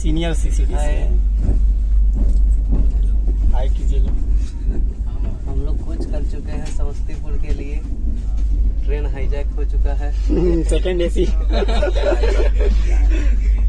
Senior CCD से। हाय कीजिए लोग। हम लोग कूच कर चुके हैं समस्तीपुर के लिए। ट्रेन हाईजैक हो चुका है। Second AC.